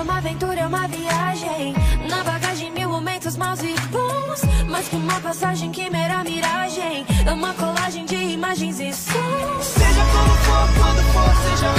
é uma aventura, é uma viagem. Na bagagem mil momentos maus e bons, mas com uma passagem que mera miragem. É uma colagem de imagens e sons. Seja como for, quando for, seja